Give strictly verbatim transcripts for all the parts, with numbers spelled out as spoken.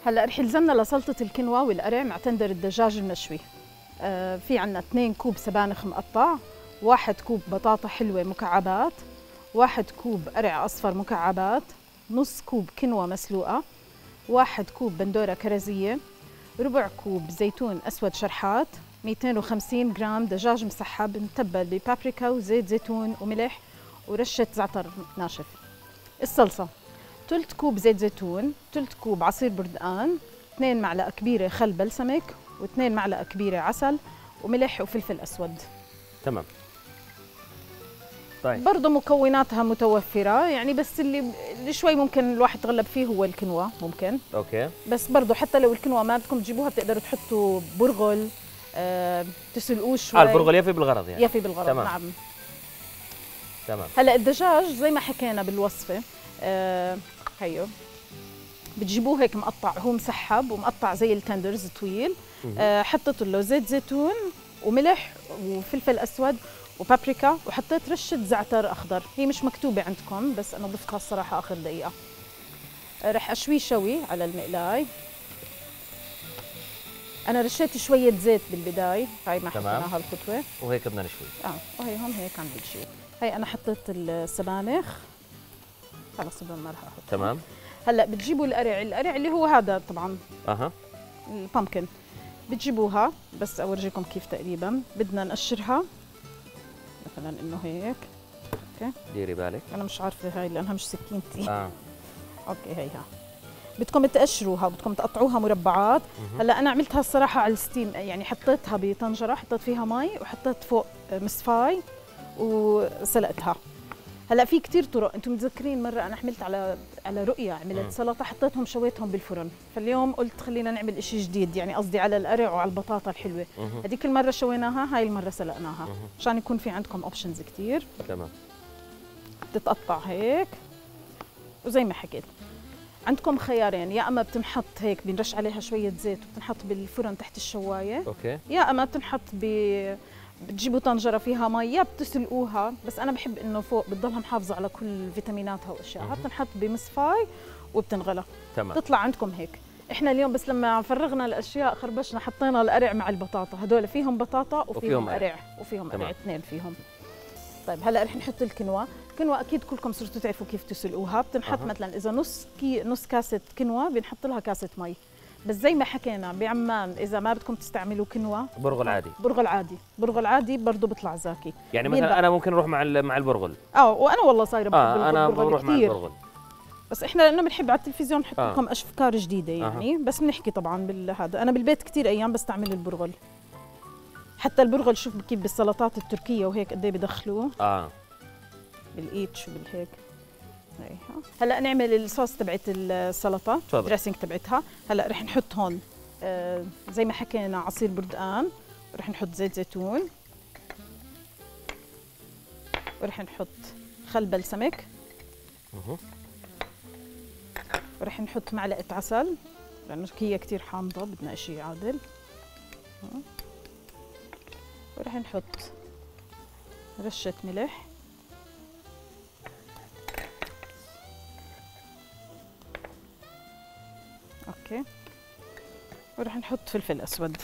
هلا رح يلزمنا لسلطة الكنوة والقرع مع تندر الدجاج المشوي. آه في عنا اثنين كوب سبانخ مقطع، واحد كوب بطاطا حلوة مكعبات، واحد كوب قرع أصفر مكعبات، نص كوب كنوة مسلوقة، واحد كوب بندورة كرزية، ربع كوب زيتون أسود شرحات، مئتين وخمسين جرام دجاج مسحب متبل ببابريكا وزيت زيتون وملح ورشة زعتر ناشف. الصلصة ثلث كوب زيت زيتون، ثلث كوب عصير برتقان، اثنين معلقة كبيرة خل بلسمك، واثنين معلقة كبيرة عسل وملح وفلفل أسود. تمام. طيب برضه مكوناتها متوفرة يعني، بس اللي اللي شوي ممكن الواحد يتغلب فيه هو الكنوة ممكن. اوكي. بس برضه حتى لو الكنوة ما بدكم تجيبوها بتقدروا تحطوا برغل، آه تسلقوه شوي. آه البرغل يفي بالغرض يعني. يفي بالغرض. تمام. نعم. تمام. هلا الدجاج زي ما حكينا بالوصفة، آه هيو بتجيبوه هيك مقطع، هو مسحب ومقطع زي التندرز طويل. آه حطيت له زيت زيتون وملح وفلفل اسود وبابريكا، وحطيت رشه زعتر اخضر، هي مش مكتوبه عندكم بس انا ضفتها الصراحه اخر دقيقه. آه رح اشويه شوي على المقلاي. انا رشيت شويه زيت بالبدايه، هاي ما حطيناها هالخطوه، وهيك بدنا نشوي. اه وهي هون هيك عم بتشوي. هي انا حطيت السبانخ، خلص ما رح احط. تمام. هلا بتجيبوا القرع، القرع اللي هو هذا طبعا اها البامكن، بتجيبوها بس اورجيكم كيف تقريبا. بدنا نقشرها مثلا انه هيك. اوكي ديري بالك، انا مش عارفه هاي لانها مش سكينتي. اه اوكي هيها بدكم تقشروها، بدكم تقطعوها مربعات. هلا انا عملتها الصراحه على الستيم، يعني حطيتها بطنجره، حطيت فيها مي وحطيت فوق مصفاي وسلقتها. هلا في كثير طرق، انتم متذكرين مره انا حملت على على رؤيا عملت سلطه حطيتهم شويتهم بالفرن، فاليوم قلت خلينا نعمل شيء جديد، يعني قصدي على القرع وعلى البطاطا الحلوه. هذيك المره شويناها، هاي المره سلقناها عشان يكون في عندكم اوبشنز كثير. تمام. بتتقطع هيك وزي ما حكيت عندكم خيارين، يا اما بتنحط هيك بنرش عليها شويه زيت وبتنحط بالفرن تحت الشوايه، اوكي، يا اما بتنحط ب بتجيبوا طنجره فيها مي، يا بتسلقوها، بس انا بحب انه فوق بتضلها محافظه على كل فيتاميناتها واشيائها، بتنحط بمصفاي وبتنغلى. تمام. تطلع عندكم هيك. احنا اليوم بس لما فرغنا الاشياء خربشنا حطينا القرع مع البطاطا، هدول فيهم بطاطا وفيهم قرع وفيهم قرع اثنين فيهم. طيب هلا رح نحط الكنوه، الكنوه اكيد كلكم صرتوا تعرفوا كيف تسلقوها، بتنحط أه. مثلا اذا نص كي نص كاسه كنوه بنحط لها كاسه مي، بس زي ما حكينا بعمان اذا ما بدكم تستعملوا كنوه برغل عادي، برغل عادي، برغل عادي برضه بيطلع زاكي. يعني مثلا انا ممكن اروح مع مع البرغل. اه وانا والله صايره بحب آه انا بروح مع البرغل، بس احنا لانه بنحب على التلفزيون نحط آه. لكم افكار جديده يعني. آه. بس بنحكي طبعا بالهذا، انا بالبيت كثير ايام بستعمل البرغل، حتى البرغل شوف كيف بالسلطات التركيه وهيك قد ايه بدخلوه اه بالايتش وبالهيك. هيها هلا نعمل الصوص تبعت السلطه، دريسنج تبعتها. هلا رح نحط هون آه زي ما حكينا عصير برتقان، ورح نحط زيت زيتون، ورح نحط خل بلسمك، اها، ورح نحط معلقه عسل لانه هي كثير حامضه بدنا شيء عادل، ورح نحط رشه ملح، اوكي، ورح نحط فلفل اسود.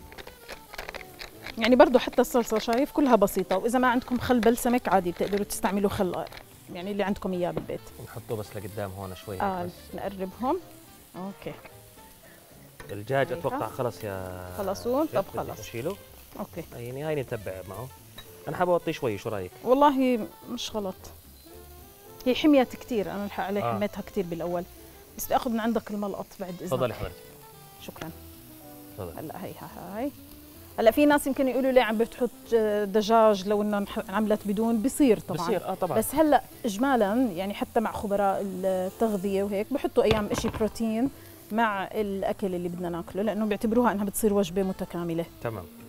يعني برضه حتى الصلصه شايف كلها بسيطه، واذا ما عندكم خل بلسمك عادي بتقدروا تستعملوا خل يعني اللي عندكم اياه بالبيت. نحطه بس لقدام هون شوي اه بس نقربهم. اوكي الدجاج اتوقع خلص يا خلصون. طب خلص نشيله. اوكي يعني هاي نتبع معه. انا حابب اوطيه شوي، شو رايك؟ والله مش غلط، هي حميت كثير، انا الحق عليه آه. حميتها كثير بالاول، بس بدي اخذ من عندك الملقط بعد اذنك. تفضلي حضرتك. شكرا. تفضل. هلا هي هاي هلا في ناس يمكن يقولوا ليه عم بتحط دجاج لو انه عملت بدون، بصير طبعا بصير اه طبعا، بس هلا اجمالا يعني حتى مع خبراء التغذيه وهيك بحطوا ايام شيء بروتين مع الاكل اللي بدنا ناكله، لانه بيعتبروها انها بتصير وجبه متكامله. تمام.